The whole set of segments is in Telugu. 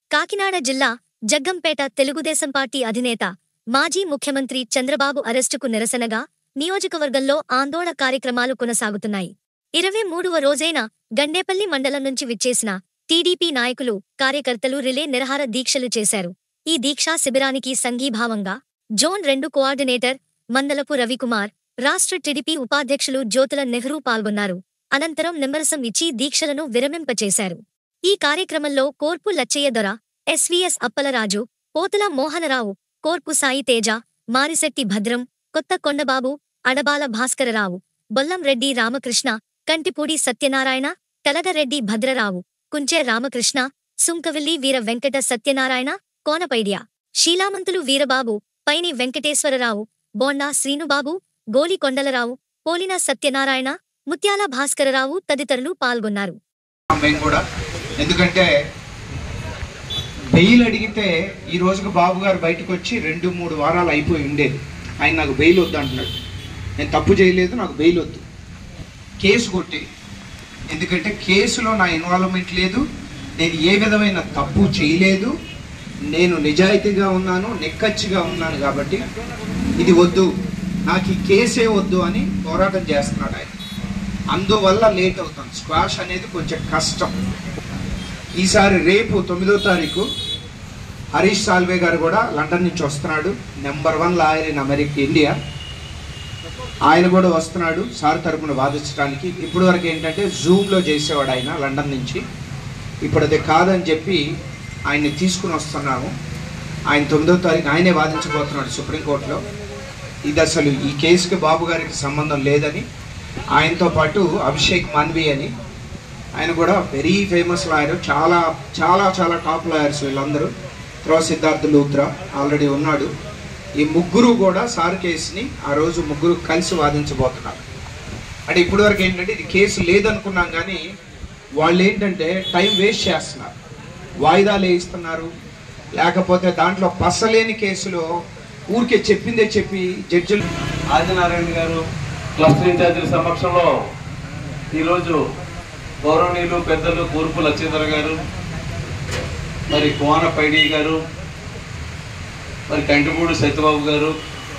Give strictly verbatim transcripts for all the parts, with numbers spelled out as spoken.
కాకినాడ జిల్లా జగ్గంపేట తెలుగుదేశం పార్టీ అధినేత మాజీ ముఖ్యమంత్రి చంద్రబాబు అరెస్టుకు నిరసనగా నియోజకవర్గంలో ఆందోళన కార్యక్రమాలు కొనసాగుతున్నాయి. ఇరవై మూడవ రోజైన గండేపల్లి మండలం నుంచి విచ్చేసిన టీడీపీ నాయకులు, కార్యకర్తలు రిలే నిరాహార దీక్షలు చేశారు. ఈ దీక్షా శిబిరానికి సంఘీభావంగా జోన్ రెండు కోఆర్డినేటర్ మందలపు రవికుమార్, రాష్ట్ర టీడీపీ ఉపాధ్యక్షులు జ్యోతుల నెహ్రూ పాల్గొన్నారు. అనంతరం నిమ్మరసం ఇచ్చి దీక్షలను విరమింపచేశారు. ఈ కార్యక్రమంలో కోర్పు లచ్చయ్య దొర, ఎస్వీఎస్ అప్పలరాజు, పోతుల మోహనరావు, కోర్పు సాయి తేజ, మారిశెట్టి భద్రం, కొత్త కొండబాబు, అడబాల భాస్కరరావు, బొల్లం రెడ్డి రామకృష్ణ, కంటిపూడి సత్యనారాయణ, తలగరెడ్డి భద్రరావు, కుంచే రామకృష్ణ, సుంకవిల్లి వీర వెంకట సత్యనారాయణ, కోనపైడ్య, శీలామంతులు వీరబాబు, పైని వెంకటేశ్వరరావు, బోండా శ్రీనుబాబు, గోలి కొండలరావు, పోలిన సత్యనారాయణ, ముత్యాల భాస్కరరావు తదితరులు పాల్గొన్నారు. ఎందుకంటే బెయిల్ అడిగితే ఈ రోజుకి బాబు గారు బయటకు వచ్చి రెండు మూడు వారాలు అయిపోయి ఉండేది. ఆయన నాకు బెయిల్ వద్దు అంటున్నాడు. నేను తప్పు చేయలేదు, నాకు బెయిల్ వద్దు, కేసు కొట్టి. ఎందుకంటే కేసులో నా ఇన్వాల్వ్మెంట్ లేదు, నేను ఏ విధమైన తప్పు చేయలేదు, నేను నిజాయితీగా ఉన్నాను, నిక్కచ్చిగా ఉన్నాను. కాబట్టి ఇది వద్దు, నాకు ఈ కేసే వద్దు అని పోరాటం చేస్తున్నాడు ఆయన. అందువల్ల లేట్ అవుతుంది. స్క్వాష్ అనేది కొంచెం కష్టం. ఈసారి రేపు తొమ్మిదో తారీఖు హరీష్ సాల్వే గారు కూడా లండన్ నుంచి వస్తున్నాడు. Number one lawyer in America India. ఆయన కూడా వస్తున్నాడు సార్ తరపున వాదించడానికి. ఇప్పటి వరకు ఏంటంటే జూమ్లో చేసేవాడు ఆయన లండన్ నుంచి. ఇప్పుడు అది కాదని చెప్పి ఆయన్ని తీసుకుని వస్తున్నాము. ఆయన తొమ్మిదో తారీఖు ఆయనే వాదించబోతున్నాడు సుప్రీంకోర్టులో. ఇది అసలు ఈ కేసుకి బాబు గారికి సంబంధం లేదని, ఆయనతో పాటు అభిషేక్ మాన్వి అని, ఆయన కూడా వెరీ ఫేమస్ లాయర్, చాలా చాలా చాలా టాప్ లాయర్స్ వీళ్ళందరూ. తర్వాత సిద్ధార్థ లూత్రా ఆల్రెడీ ఉన్నాడు. ఈ ముగ్గురు కూడా సార్ కేసుని ఆ రోజు ముగ్గురు కలిసి వాదించబోతున్నారు. అంటే ఇప్పటి వరకు ఏంటంటే ఇది కేసు లేదనుకున్నాం, కానీ వాళ్ళు ఏంటంటే టైం వేస్ట్ చేస్తున్నారు, వాయిదాలు వేయిస్తున్నారు. లేకపోతే దాంట్లో పసలేని కేసులో ఊరికే చెప్పిందే చెప్పి జడ్జిలు. ఆదినారాయణ గారు క్లస్టర్ ఇన్ఛార్జీల సమక్షంలో ఈరోజు గౌరవనీయులు పెద్దలు కోర్పు లచ్చయ్య గారు, మరి కోనపైడి గారు, మరి కంటిపూడి సత్యబాబు గారు,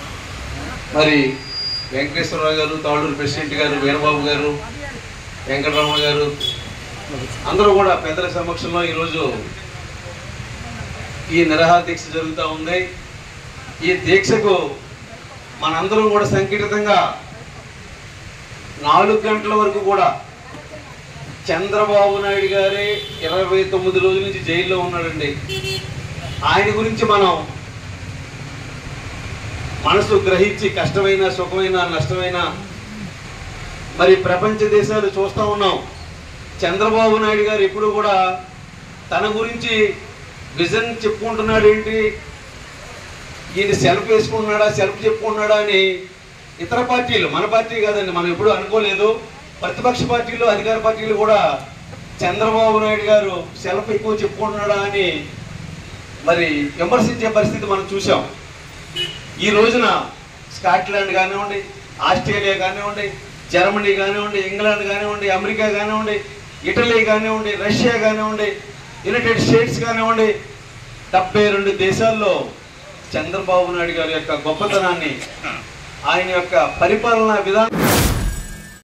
మరి వెంకటేశ్వరరావు గారు, తాళూరు ప్రెసిడెంట్ గారు, వీరబాబు గారు, వెంకటరమణ గారు, అందరూ కూడా పెద్దల సమక్షంలో ఈరోజు ఈ నిరాహార దీక్ష జరుగుతూ ఉంది. ఈ దీక్షకు మనందరం కూడా సంఘటితంగా నాలుగు గంటల వరకు కూడా చంద్రబాబు నాయుడు గారే ఇరవై తొమ్మిది రోజుల నుంచి జైల్లో ఉన్నాడండి. ఆయన గురించి మనం మనసు గ్రహించి కష్టమైన సుఖమైన నష్టమైన మరి ప్రపంచ దేశాలు చూస్తూ ఉన్నాం. చంద్రబాబు నాయుడు గారు ఎప్పుడు కూడా తన గురించి విజన్ చెప్పుకుంటున్నాడు. ఏంటి, ఈయన సెల్ఫ్ వేసుకుంటున్నాడా, సెల్ఫ్ చెప్పుకుంటున్నాడా అని ఇతర పార్టీలు, మన పార్టీ కాదండి, మనం ఎప్పుడు అనుకోలేదు. ప్రతిపక్ష పార్టీలు, అధికార పార్టీలు కూడా చంద్రబాబు నాయుడు గారు సెల్ఫ్ ఎక్కువ చెప్పుకుంటున్నాడా అని మరి విమర్శించే పరిస్థితి మనం చూసాం. ఈ రోజున స్కాట్లాండ్ కానివ్వండి, ఆస్ట్రేలియా కానివ్వండి, జర్మనీ కానివ్వండి, ఇంగ్లాండ్ కానివ్వండి, అమెరికా కానివ్వండి, ఇటలీ కానివ్వండి, రష్యా కానివ్వండి, యునైటెడ్ స్టేట్స్ కానివ్వండి, డెబ్బై రెండు దేశాల్లో చంద్రబాబు నాయుడు గారి యొక్క గొప్పతనాన్ని, ఆయన యొక్క పరిపాలనా విధానం